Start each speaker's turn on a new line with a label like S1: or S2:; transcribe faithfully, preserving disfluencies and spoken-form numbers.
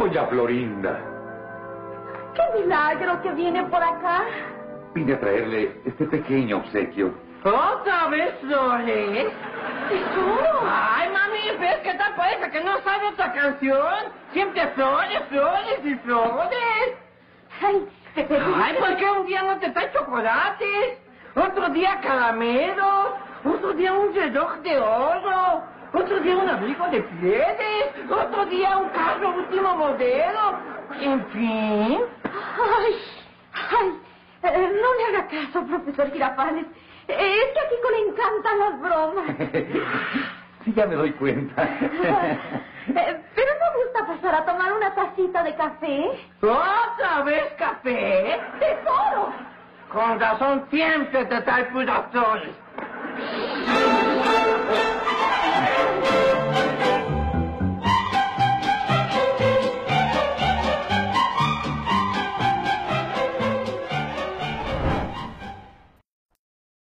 S1: Doña Florinda.
S2: ¡Qué milagro que viene por acá!
S1: Vine a traerle este pequeño obsequio.
S3: ¿Otra vez flores?
S2: ¡Tesoro!
S3: Ay, mami, ¿ves qué tal parece que no sabe otra canción? Siempre flores, flores y flores.
S2: ¡Ay, te pedí!
S3: Ay, ¿por qué un día no te trae chocolates? Otro día caramelos. Otro día un reloj de oro. Otro día un abrigo de pieles. Otro día un carro último modelo. En fin.
S2: ¡Ay! ¡Ay! Eh, no le haga caso, profesor Girafales. Eh, es que a Kiko le encantan las bromas.
S1: Sí, ya me doy cuenta.
S2: Eh, ¿Pero no gusta pasar a tomar una tacita de café?
S3: ¿Otra vez café?
S2: ¡Tesoro!
S3: Con razón siempre te trae puras flores.